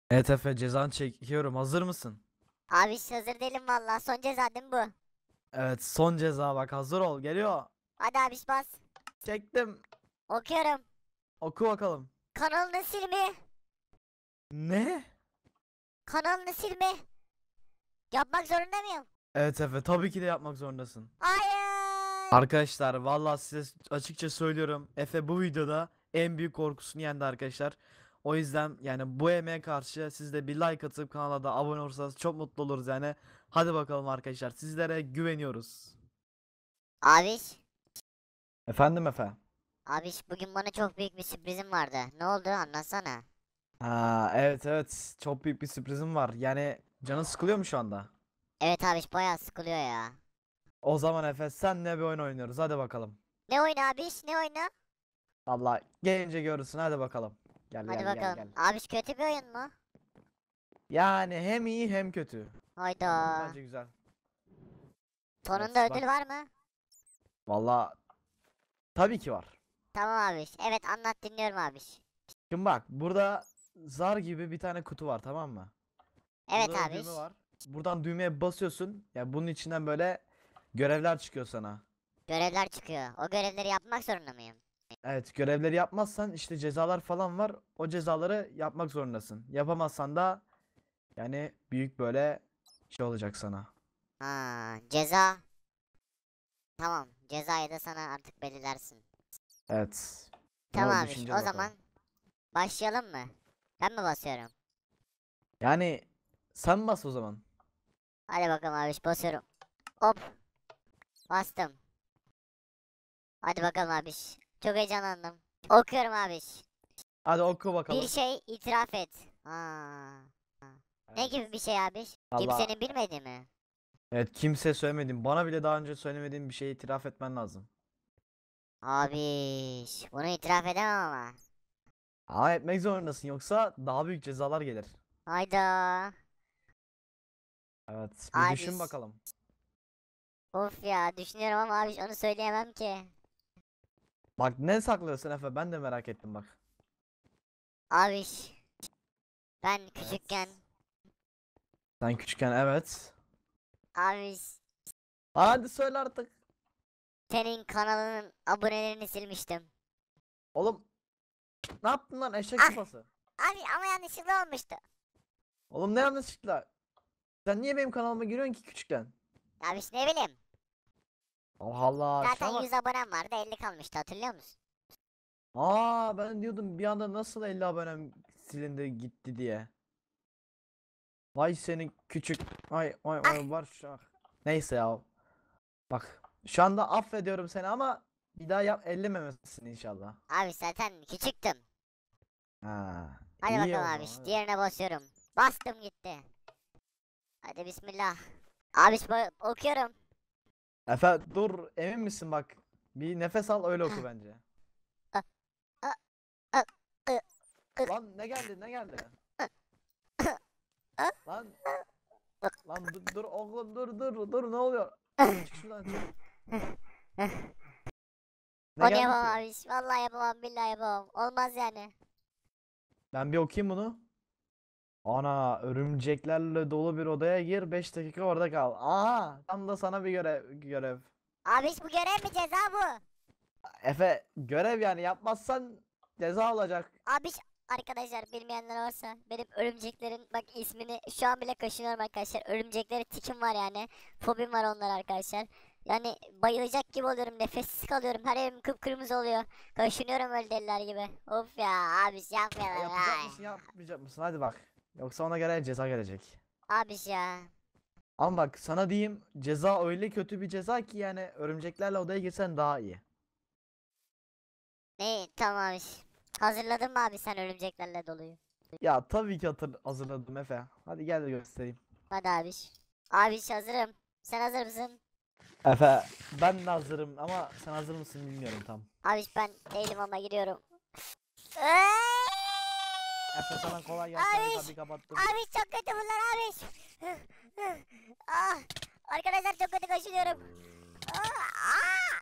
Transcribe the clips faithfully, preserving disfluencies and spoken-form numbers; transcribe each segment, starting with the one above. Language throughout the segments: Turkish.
Evet Efe, cezanı çekiyorum. Hazır mısın? Abi hiç hazır değilim vallahi. Son ceza değil mi bu? Evet, son ceza, bak hazır ol, geliyor. Hadi abi bas. Çektim. Okuyorum. Oku bakalım. Kanalını silme. Ne? Kanalını silme. Yapmak zorunda mıyım? Evet Efe, tabii ki de yapmak zorundasın. Hayır. Arkadaşlar vallahi size açıkça söylüyorum. Efe bu videoda en büyük korkusunu yendi arkadaşlar. O yüzden yani bu emeğe karşı siz de bir like atıp kanala da abone olursanız çok mutlu oluruz yani. Hadi bakalım arkadaşlar, sizlere güveniyoruz. Abi. Efendim Efe? Abi bugün bana çok büyük bir sürprizim vardı. Ne oldu anlatsana. Ha, evet evet, çok büyük bir sürprizim var. Yani canın sıkılıyor mu şu anda? Evet abi bayağı sıkılıyor ya. O zaman Efe, senle bir oyun oynuyoruz, hadi bakalım. Ne oyunu abi? Ne oyunu? Allah gelince görürsün, hadi bakalım. Gel Hadi gel gel bakalım. gel. Abi kötü bir oyun mu? Yani hem iyi hem kötü. Ama Hayda. bence güzel. Sonunda Evet bak, ödül var mı? valla tabii ki var. Tamam abi. Evet anlat dinliyorum abi. Şimdi bak, burada zar gibi bir tane kutu var, tamam mı? Evet Burada da abi. düğme var. Buradan düğmeye basıyorsun. Ya bunun içinden böyle görevler çıkıyor sana. Görevler çıkıyor. O görevleri yapmak zorunda mıyım? Evet, görevleri yapmazsan işte cezalar falan var. O cezaları yapmak zorundasın. Yapamazsan da yani büyük böyle şey olacak sana. Ha, ceza. Tamam. Cezayı da sana artık belirlersin. Evet. Tamam Bunu abi. düşüneceğiz O zaman bakalım. başlayalım mı? Ben mi basıyorum? Yani sen bas o zaman. Hadi bakalım abi basıyorum. Hop bastım. Hadi bakalım abi. Çok heyecanlandım. Okuyorum abi. Hadi oku Bir bakalım. şey itiraf et. Ha. Ne gibi bir Evet. şey abi? Valla Kimsenin bilmediği mi? evet, kimse söylemedim. Bana bile daha önce söylemediğim bir şeyi itiraf etmen lazım. Abi bunu itiraf edemem ama. Ama etmek zorundasın, yoksa daha büyük cezalar gelir. Hayda. Evet, bir Abi. düşün bakalım. Of ya düşünüyorum ama abi onu söyleyemem ki. Bak, ne saklıyorsun Efe, ben de merak ettim bak. Abi ben küçükken Evet. Sen küçükken, evet. abi Hadi söyle artık. senin kanalının abonelerini silmiştim. Oğlum, ne yaptın lan eşek Ah sıpası? abi ama yanlışlıkla olmuştu. Oğlum, ne yanlışlıkla? Sen niye benim kanalıma giriyorsun ki küçükken? Abi ne bileyim. Allah Allah, Zaten şuna bak. yüz abonem vardı elli kalmıştı hatırlıyor musun? Aa, ben diyordum bir anda nasıl elli abonem silindi gitti diye. Vay senin küçük. Ay ay Ah ay, var şu. Neyse ya. Bak, şu anda affediyorum seni ama bir daha yap, ellememesin inşallah. abi zaten küçüktüm. Ha, Hadi iyi bakalım o abi zaman, hadi. diğerine basıyorum. Bastım gitti. Hadi bismillah. Abi bu- okuyorum. Efe dur, emin misin bak. Bir nefes al, öyle oku bence. Ah, ah, ah, ah, ah, Lan ne geldi, ne geldi? ah, Lan ah, lan dur, dur oğlum, dur dur dur, ne oluyor? ah. Çık şuradan, çık. Ne Onu geldi yapamam ki? abi. Vallahi yapamam billahi yapamam. Olmaz yani. Ben bir okuyayım bunu. Ana, örümceklerle dolu bir odaya gir, beş dakika orada kal. Aha, tam da sana bir görev görev. Abi bu görev mi ceza bu? Efe, görev yani, yapmazsan ceza olacak. Abi arkadaşlar bilmeyenler varsa benim örümceklerin bak ismini şu an bile kaşınıyorum arkadaşlar. Örümceklere tikim var yani. Fobim var onlar arkadaşlar. Yani bayılacak gibi oluyorum. Nefessiz kalıyorum. Her yerim kıpkırmızı oluyor. Kaşınıyorum öyle deliler gibi. Of ya abi E, yapmayalım ya. yapacak mısın, yapmayacak mısın? Hadi bak. Yoksa ona göre ceza gelecek. Abi ya. Ama bak sana diyeyim, ceza öyle kötü bir ceza ki yani örümceklerle odaya girsen daha iyi. Ne tamam abi. Hazırladın mı abi sen örümceklerle doluyu? Ya tabii ki hatır hazırladım Efe. Hadi gel de göstereyim. Hadi abi. Abi hazırım. Sen hazır mısın? Efe, ben de hazırım ama sen hazır mısın bilmiyorum tam. Abi ben değilim ama giriyorum. Efe, sana kolay gelsin, hadi Abi, kapıyı kapattım. abi çok kötü bunlar abi. Ah, arkadaşlar çok kötü kaşınıyorum. Ah,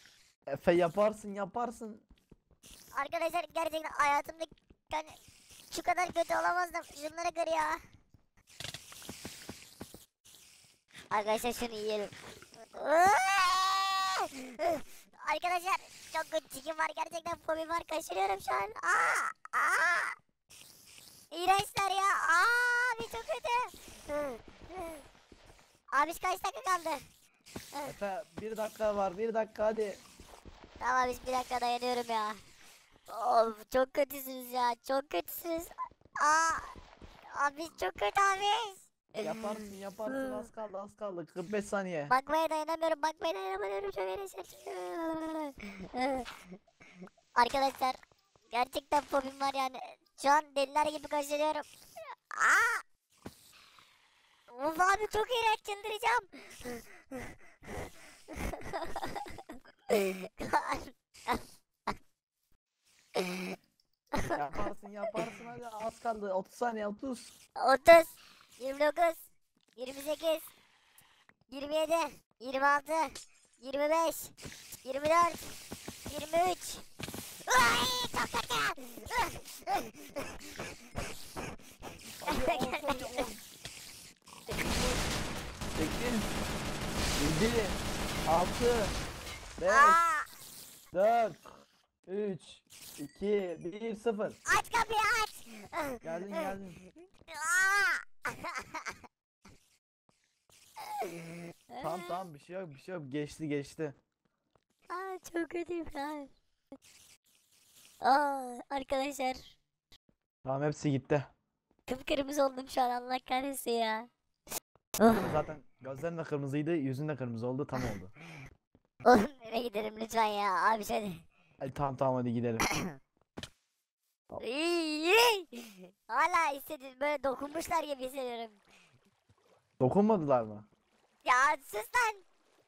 Efe, yaparsın yaparsın. arkadaşlar gerçekten hayatımda yani şu kadar kötü olamazdım. Şunları kır ya. Arkadaşlar şunu yiyelim. Arkadaşlar çok kötü tikim var. Gerçekten fobi var. Kaşınıyorum şu an. Aa, aa. İğrençler ya. Aa, abi çok kötü. Abi kaç dakika kaldı? Efe bir dakika var, bir dakika hadi. Tamam biz bir dakika dayanıyorum ya. Of çok kötüsünüz ya. Çok kötüsünüz. Aa, abi çok kötü abi. Yaparsın yaparsın, az kaldı az kaldı, kırk beş saniye. Bakmaya dayanamıyorum. Bakmaya dayanamıyorum. Çok eğlenceli. Arkadaşlar gerçekten fobim var yani. Şu an deliler gibi kaşınıyorum. Aa! Of abi çok iğrenç, çıldıracağım. Yaparsın yaparsın hadi, az kaldı, otuz saniye, otuz. otuz, yirmi dokuz, yirmi sekiz, yirmi yedi, yirmi altı, yirmi beş, yirmi dört, yirmi üç. Ay çok kötü. sekiz, yedi, altı, beş, Aa, dört, üç, iki, bir, sıfır. aç kapıyı aç. Geldin geldin. Aa. Tamam tamam, bir şey yok bir şey yok, geçti geçti. Aa, çok kötüyüm lan. Aa, arkadaşlar Tamam, hepsi gitti. kıpkırmızı oldum şu an, Allah kahretsin ya. Oh, Zaten gözlerin de kırmızıydı, yüzün de kırmızı oldu, tam oldu. oğlum eve gidelim lütfen ya abi hadi. Hadi tamam tamam, hadi gidelim. İyi. Hala hissediyorum, böyle dokunmuşlar gibi hissediyorum. Dokunmadılar mı? Ya sus lan.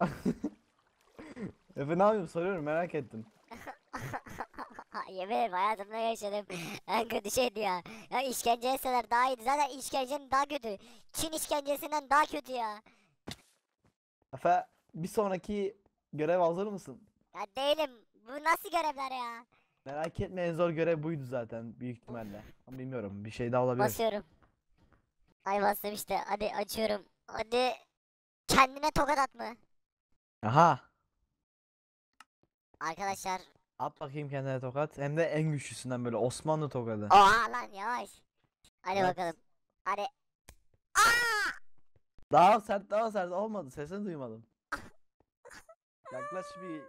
Efe ne yapayım, soruyorum, merak ettim. Yemin ederim hayatımda yaşadım en kötü şeydi ya. Ya işkence etseler daha iyiydi. Zaten işkencenin daha kötü. Çin işkencesinden daha kötü ya. Efe, bir sonraki görev hazır mısın? Ya değilim. Bu nasıl görevler ya? Merak etme, en zor görev buydu zaten büyük ihtimalle. Ama bilmiyorum, bir şey daha olabilir. Basıyorum. Ay bastım işte. Hadi açıyorum. Hadi. Kendine tokat atma. Aha, Arkadaşlar. at bakayım kendine tokat, hem de en güçlüsünden, böyle Osmanlı tokadı. Oha lan yavaş. Hadi Evet. bakalım. Hadi. Aa! Daha sert, daha sert olmadı, sesini duymadım. Yaklaş bir.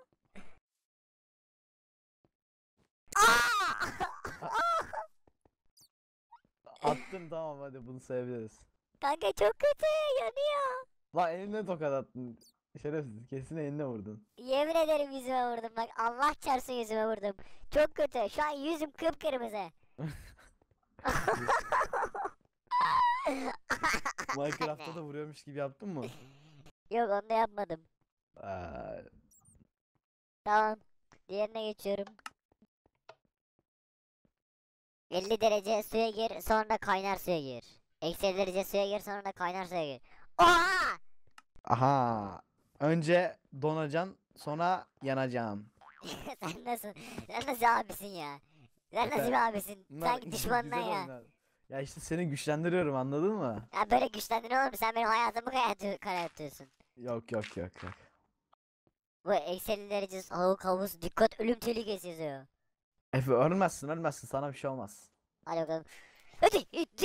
Aa! Attım, tamam, hadi bunu sayabiliriz. Kanka çok kötü yanıyor. Lan eline tokat attın. Şerefsiz, kesin eline vurdun. Yemin ederim yüzüme vurdum bak, Allah çarpsın yüzüme vurdum. Çok kötü. Şu an yüzüm kıpkırmızı. Minecraft'ta da vuruyormuş gibi yaptın mı? Yok onu da yapmadım. Aa, Tamam. Diğerine geçiyorum. elli derece suya gir, sonra kaynar suya gir. Eksi elli derece suya gir, sonra da kaynar suya gir. Oha! aha. Önce donacaksın, sonra yanacaksın. Sen nasıl, sen nasıl abisin ya? Sen nasıl Efe, bir abisin? Bunlar Sanki gü- düşmandan güzel ya. oyunlar. Ya işte seni güçlendiriyorum, anladın mı? Ya böyle güçlendin oğlum, sen benim hayatımı karartı- karartıyorsun. Yok yok yok yok. Bu eksi elli derece soğuk havuz, dikkat ölüm tehlikesi yazıyor. Efe, ölmezsin ölmezsin, sana bir şey olmaz. Hadi bakalım. Hadi.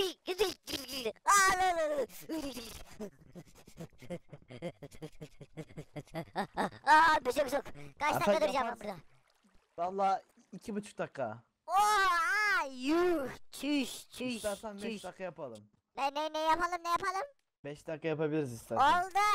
Aa, bir şey yok. Kaç Efe, dakika duracağım ben yaparsın. burada? Valla iki buçuk dakika. Oha, yuh, çüş, çüş, İstersen beş çüş. dakika yapalım. Ne ne ne yapalım ne yapalım? beş dakika yapabiliriz istersen. Oldu.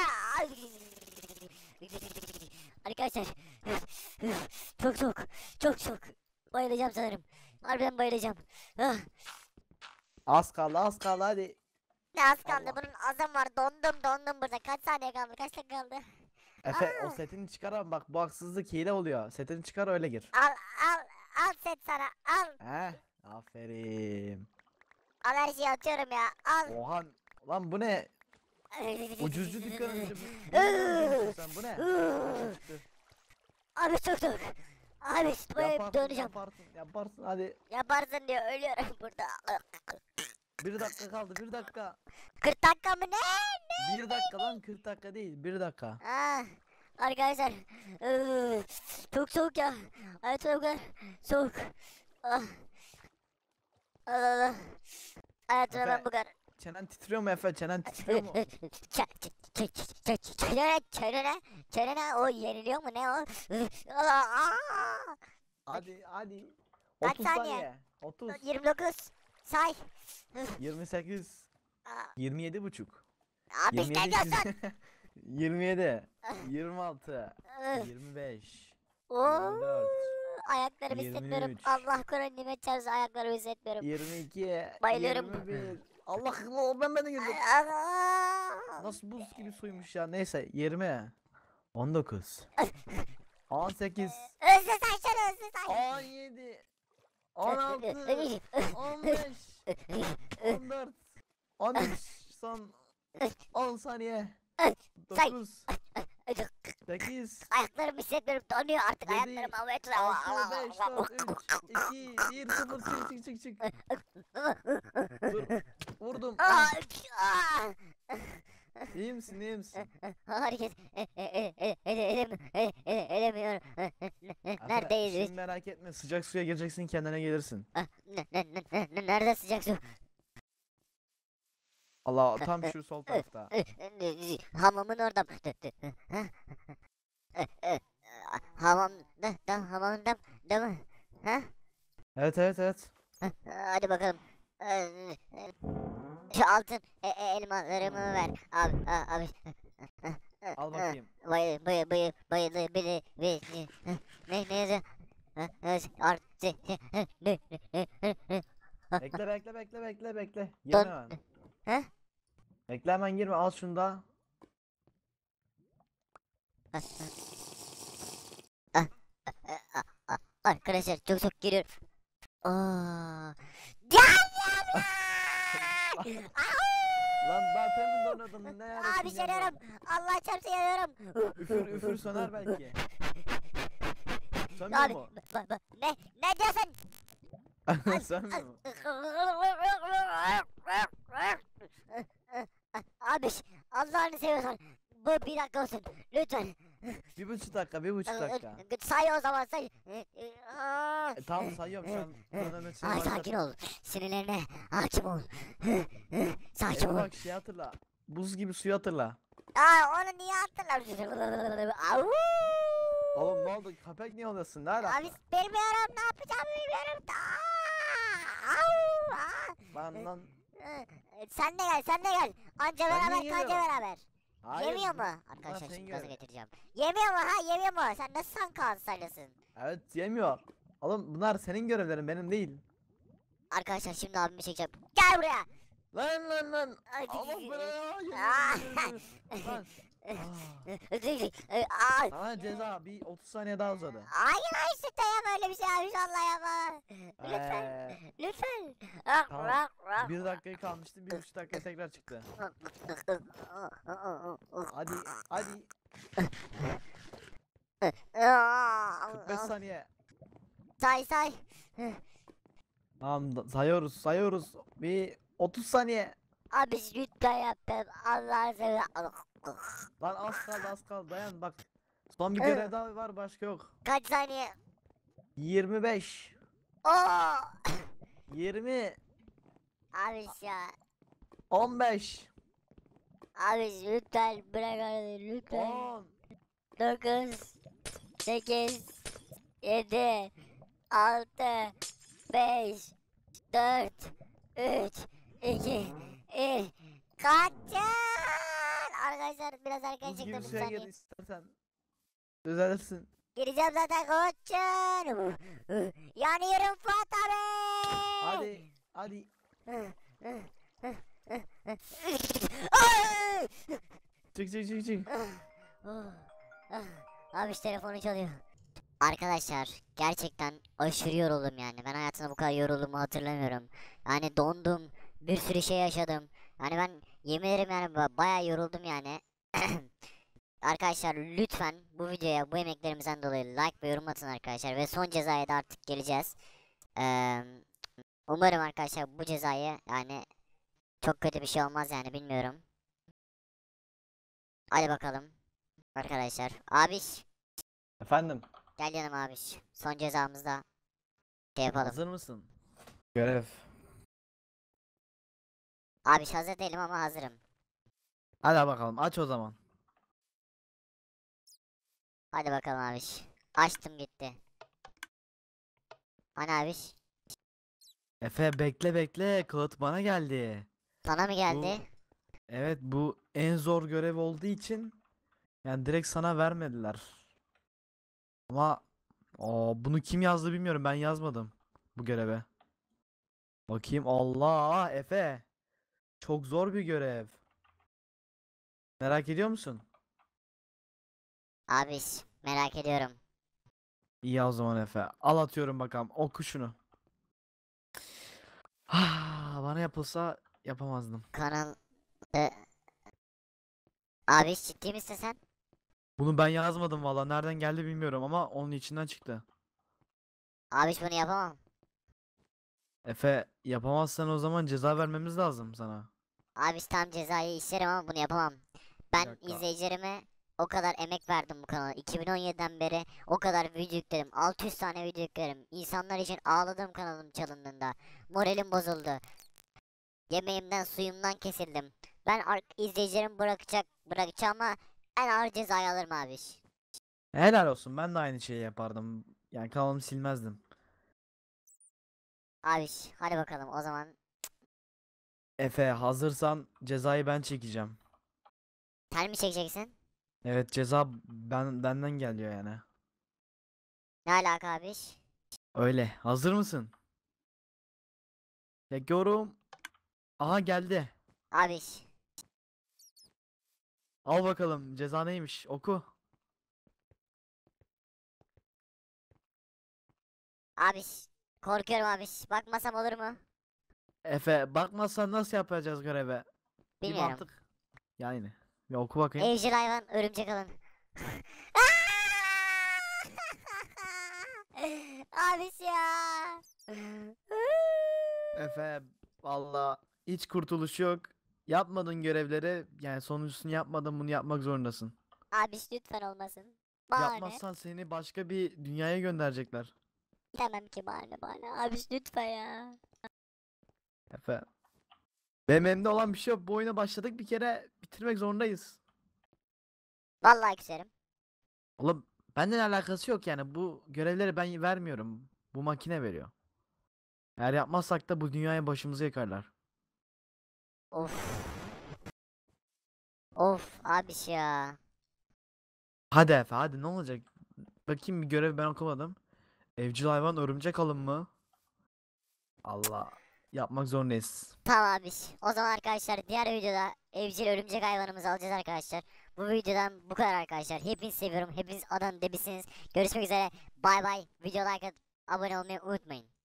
Arkadaşlar, çok çok, çok çok bayılacağım sanırım. Harbiden bayılacağım. Ah, Az kaldı az kaldı, hadi. ne az kaldı, Allah. bunun azam var, dondum dondum burada. Kaç saniye kaldı, kaç dakika kaldı? Efe, Aa. o setini çıkar ama bak, bu haksızlık, hile oluyor. Setini çıkar, öyle gir. Al al al set sana, al. He? Aferin. Al her şeyi atıyorum ya, al. Oha, lan bu ne? Ucuzcu dükkanı. Bu ne? Bu ne? Abi çok soğuk. Abi böyle Yaparsın, döneceğim. yaparsın, yaparsın. Hadi. Yaparsın diyor, ölüyorum burada. Bir dakika kaldı, bir dakika. kırk dakika mı ne? Bir dakika lan, kırk dakika değil, bir dakika. Ah, arkadaşlar, ıı, çok soğuk ya. Hayatım o kadar soğuk. Ah, Allah Allah. Hayatım Efe, ben bu kadar. Çenen titriyor mu Efe? Çenen titriyor mu? Çenene, çenene, çenene, o yeniliyor mu ne o? Ah, Hadi, hadi. Kaç otuz saniye? saniye. otuz. yirmi dokuz. Say. yirmi sekiz. Ah, yirmi yedi buçuk. Abi ne diyorsun? yirmi yedi. yirmi altı. yirmi beş. Oo, yirmi dört. ayaklarımı hissetmiyorum. yirmi üç. Allah Kur'an nimet çarpsın, ayaklarımı hissetmiyorum. yirmi iki. Bayılıyorum. yirmi bir. Allah Allah, ben beni girdim. Ah, Nasıl buz gibi suymuş ya. Neyse, yirmi. on dokuz. on sekiz. Hızlı say şunu, hızlı say. on yedi. on altı. on beş. on dört. on üç. Son on saniye. Say. dokuz. sekiz. Ayaklarımı hissetmiyorum, donuyor artık, Yedi, ayaklarım havaya tutuyor. altı, beş, dört, üç, iki, bir, sıfır. Çık çık çık çık. Dur. Vurdum. Ah, Ah, ah. İyi misin, iyi misin? Hareket e- e- e- e- edem- e- e- edemiyorum. Efe, Neredeyiz biz? şimdi merak etme, sıcak suya gireceksin, kendine gelirsin. Ah, ne- ne- ne- ne- Nerede sıcak su? Allah, tam şu sol tarafta. Hamamın orada. Hamamda, da, hamamda, da mı? Ha? Evet evet evet. Hadi bakalım. Şu altın e- e- elmalarımı ver. Abi, a- abi. Al bakayım. Bayı, bayı, bayı, bayılı, bili, bili. Ne, ne yazıyor? Artı. Ne, ne, ne, ne. Bekle bekle bekle bekle bekle. Don- Girme hemen. Ha? Bekle hemen girme, al şunu da. Arkadaşlar çok çok giriyorum. Aa. Gel Lan daha temin donuyordun, ne yarasın Abi ya yanıyorum. Allah çarpsın yanıyorum. bu? Üfür üfür söner belki. Sönmüyor Abi mu? ba- ba- ne ne diyorsun? Sönmüyor mu? Abi Allah'ını seviyorsan bu bir dakika olsun lütfen. Bir buçuk dakika, bir buçuk dakika. Say o zaman say. E, tamam sayıyorum şu an. Kronometreyi Ay başlat. sakin ol. Sinirlerine hakim ol. Sakin Efe ol. bak, şey hatırla. Buz gibi suyu hatırla. Aa onu niye hatırlamıyorsun? Au! Oğlum ne oldu? Köpek niye oluyorsun? Ne alaka? Abi bilmiyorum, ne yapacağımı bilmiyorum. Aa! Au! Aa! Lan lan. Ee, Sen de gel, sen de gel. Anca Ben beraber, niye kanca geliyorum? beraber. Hayır. Yemiyor mu? ben- Arkadaşlar senin şimdi gaza görevin. getireceğim. Yemiyor mu ha? Yemiyor mu? Sen nasıl san Kaan saylasın? Evet, yemiyor. Oğlum bunlar senin görevlerin, benim değil. Arkadaşlar şimdi abimi çekeceğim. Gel buraya. Lan lan lan. Ay, Allah bana ya. Aa! Yemin ederim. Lan. Aa! Ay, Sana ceza bir otuz saniye daha uzadı. hayır hayır sütte ya, böyle bir şey abi inşallah yapma. Lütfen. Ee, Lütfen. Ah, Tamam. ah, ah. bir dakika kalmıştı, bir buçuk dakika tekrar çıktı. Hadi hadi. kırk beş saniye. Say say. Tamam, da- sayıyoruz sayıyoruz. Bir otuz saniye. Abi lütfen yaptım. Allah'ını seversen. Lan az kaldı, az kaldı, dayan bak. Son bir Evet. görev daha var, başka yok. Kaç saniye? yirmi beş. Oo! yirmi. Abi ya. on beş. Abi lütfen bırak arabayı lütfen. on. dokuz, sekiz, yedi, altı, beş, dört, üç, iki, bir. Kaçın! Arkadaşlar biraz erken Buz gibi çıktım bir suya gir saniye. istersen. Düzelirsin. Gireceğim zaten koçum. Yanıyorum Fuat abi. Hadi hadi. Ay! Çık çık çık çık. Abi işte telefonu çalıyor. Arkadaşlar gerçekten aşırı yoruldum yani. Ben hayatımda bu kadar yorulduğumu hatırlamıyorum. Yani dondum. Bir sürü şey yaşadım. Yani ben yemin ederim yani ba- bayağı yoruldum yani. Arkadaşlar lütfen bu videoya bu emeklerimizden dolayı like ve yorum atın arkadaşlar. Ve son cezaya da artık geleceğiz. Ee, umarım arkadaşlar bu cezayı yani çok kötü bir şey olmaz yani bilmiyorum. Hadi bakalım. Arkadaşlar. Abiş. Efendim, Gel yanıma abiş. Son cezamızda şey yapalım. hazır mısın? Görev. Abiş hazır değilim ama hazırım. Hadi bakalım, aç o zaman. Hadi bakalım abiş. Açtım gitti. Hani abiş? Efe bekle bekle, kağıt bana geldi. Sana mı geldi? Evet, bu en zor görev olduğu için yani direkt sana vermediler. Ama o bunu kim yazdı bilmiyorum, ben yazmadım bu göreve. Bakayım, Allah Efe. Çok zor bir görev. Merak ediyor musun? Abiş merak ediyorum. İyi o zaman Efe. Al atıyorum bakalım. Oku şunu. Ah, bana yapılsa yapamazdım. Kanal... E, abiş ciddi misin sen? Bunu ben yazmadım valla. Nereden geldi bilmiyorum ama onun içinden çıktı. Abiş bunu yapamam. Efe yapamazsan o zaman ceza vermemiz lazım sana. Abiş tam cezayı isterim ama bunu yapamam. Bir Ben dakika. izleyicilerime o kadar emek verdim bu kanala. iki bin on yediden beri o kadar video yükledim. altı yüz tane video yükledim. İnsanlar için ağladım kanalım çalındığında. Moralim bozuldu. Yemeğimden suyumdan kesildim. Ben ar- izleyicilerim bırakacak bırakacağıma en ağır cezayı alırım abiş. Helal olsun. Ben de aynı şeyi yapardım. Yani kanalımı silmezdim. Abiş hadi bakalım o zaman. Efe hazırsan cezayı ben çekeceğim. Sen mi çekeceksin? Evet, ceza ben benden geliyor yani. Ne alaka abiş? Öyle. Hazır mısın? Çekiyorum. Aha geldi. Abiş. Al bakalım. Ceza neymiş? Oku. Abiş. Korkuyorum abiş. Bakmasam olur mu? Efe bakmazsan nasıl yapacağız göreve? Bir Bilmiyorum. mantık. Yani. Bir oku bakayım. Evcil hayvan örümcek alın. Abiş ya. Efe valla hiç kurtuluş yok. Yapmadın görevleri. Yani sonuncusunu yapmadın, bunu yapmak zorundasın. Abiş lütfen olmasın. Bahane. Yapmazsan seni başka bir dünyaya gönderecekler. Tamam ki bahane bahane. Abiş lütfen ya. Efe. Benim elimde olan bir şey yok. Bu oyuna başladık, bir kere bitirmek zorundayız. Vallahi küserim. Oğlum benden alakası yok yani. Bu görevleri ben vermiyorum. Bu makine veriyor. Eğer yapmazsak da bu dünyaya başımızı yakarlar. Of. Of abiş ya. Hadi Efe, hadi ne olacak? Bakayım, bir görev ben okumadım. Evcil hayvan örümcek alın mı? Allah. Yapmak zorundayız. Tamam abiş. O zaman arkadaşlar diğer videoda evcil örümcek hayvanımızı alacağız arkadaşlar. Bu videodan bu kadar arkadaşlar. Hepinizi seviyorum. Hepiniz adam debisiniz. Görüşmek üzere. Bay bay. Video like atıp abone olmayı unutmayın.